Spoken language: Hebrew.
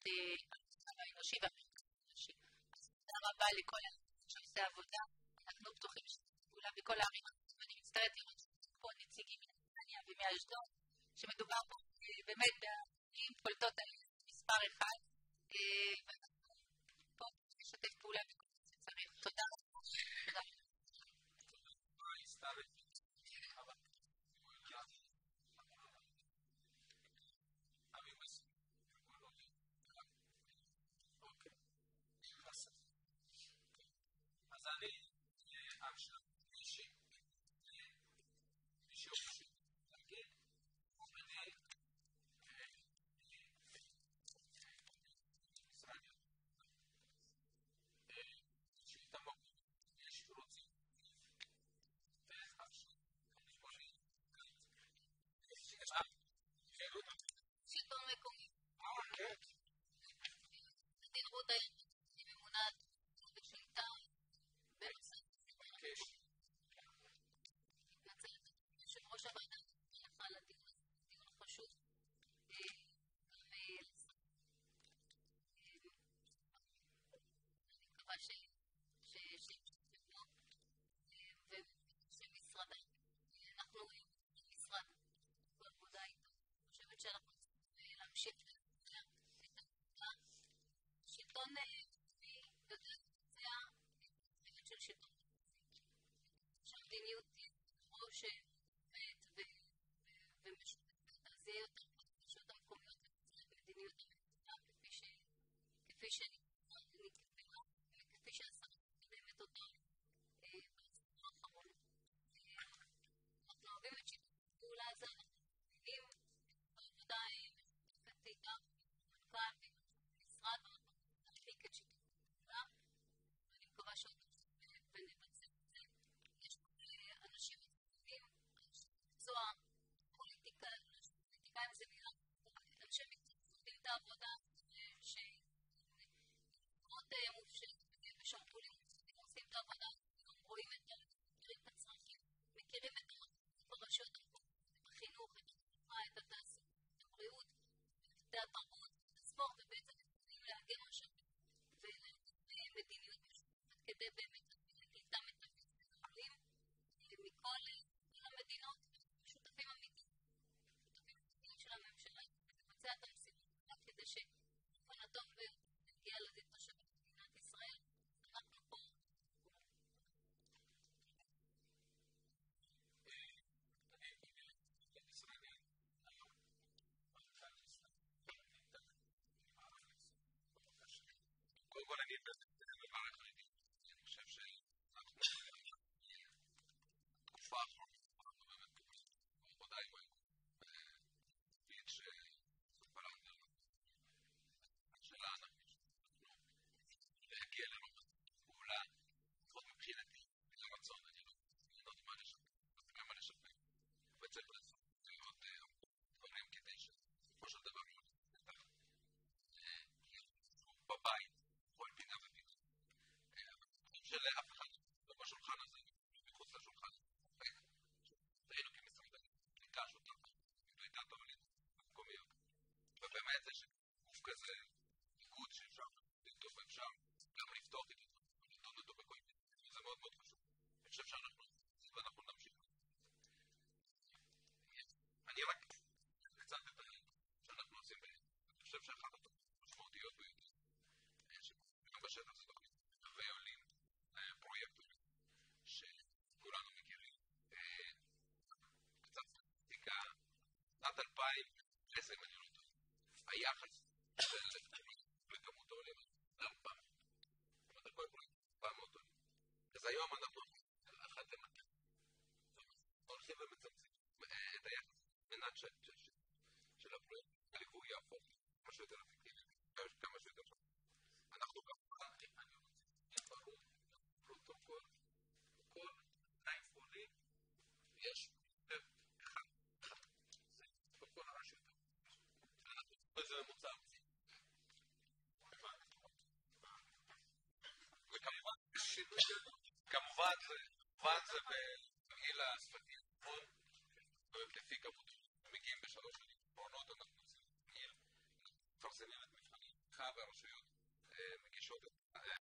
המרחב האנושי והמרחב האנושי. אז תודה רבה לכל שעושה עבודה, אנחנו פתוחים פעולה בכל הערים, ואני מצטערת לראות פה נציגים מנתניה ומאשדוד, שמדובר פה באמת בערים פולטות על מספר אחד, ואנחנו פה נשתף פעולה בכל שצריך. תודה רבה. תודה. אז אני עכשיו מישהו להגיד אני ישראל שאיתם יש רוצים ועכשיו אני בולי שלטון מקומי. כן. דין רותה היא ממונת בשליטה בנושא. מתנצלת. יושב ראש הוועדה הלכה לדיון החשוב. אני מקווה שתבנו ושמשרדה. אנחנו במשרד בעבודה איתו. אני חושבת שאנחנו צריכים להמשיך את העבודה. שלטון מקומי יודע לבצע את של שלטון מקומי. שהמדיניות היא ראש עובד ומשותפת, אז יהיה יותר פשוט המקומיות לבצע את מדיניות המדינה כפי שנקבעה וכפי שהשרה מקדמת אותה בעשור האחרון. אנחנו אוהבים את שיתוף הפעולה הזה, אנחנו מבינים בעבודה משותפת איתה, מנכ"ל ומשרד, ואנחנו נרחיק את שיתוף הפעולה, ואני מקווה שעוד ונבצע את זה. יש פה אנשים מצטרפים, אנשי מקצוע, פוליטיקאים זה מילה, אנשי מקצוע שעושים את העבודה שמאוד מופשטת ושרפולים עושים את העבודה, רואים את הצרכים, מכירים את הרשויות המקומיות, את החינוך, את הרווחה, את התעסוקה, את הבריאות, את התרבות, את הספורט, ובעצם יכולים לאגם משאבים ולהביא מדיניות משותפת כדי באמת להביא איתם את העולים מכל המדינות, שותפים אמיתיים של הממשלה, לבצע את המשימות כדי שבאופן הטוב להגיע לתושבי מדינת ישראל. אנחנו פה. קודם כל אני מברך על הדיון. אני חושב שאנחנו תקופה האחרונה אנחנו באמת עבודה עם פיד שסופרנדר השאלה אנחנו להגיע לרוב פעולה לפחות מבחינתי לרצון אני לא יודעת מה לשפר מסתכל מה לשפר וצריך לעשות עוד דברים כדי שבסופו של דבר לא נפתח בבית כל פינה ופינה שלאף אחד לא בשולחן הזה מחוץ לשולחן ראינו כמשרד ניקש אותם בקליטת העולים המקומיות ובאמת יש גוף כזה איגוד שאפשר לכתוב ואפשר גם לפתוח את אותו ולדון אותו בכל מיני וזה מאוד מאוד חשוב אני חושב שאנחנו נמשיך אני רק קצת את שאנחנו עושים אני חושב שאחת המשמעותיות ביותר שגם בשטח זה תוכנית ועולים פרויקטורים שכולנו מכירים קצת סטטיסטיקה שנת 2010 אם אני לא טועה היחס של לכמות העולים 400 עולים אז היום אנחנו אחת למטה הולכים ומצמצים את היחס מנת של הפרויקט הליווי יהפוך כמה שיותר אפקטיבי כמה שיותר שם אנחנו גם אני רוצה ברור פרוטוקול כל תנאים חולים יש אחד זה בכל הרשויות וזה ממוצע ארצי וכמובן זה בגיל השפתי נכון ולפי כמות מגיעים בשלוש שנים האחרונות אנחנו עושים גיל מפרסמים את מבחנים 1 מאחר והרשויות מגישות את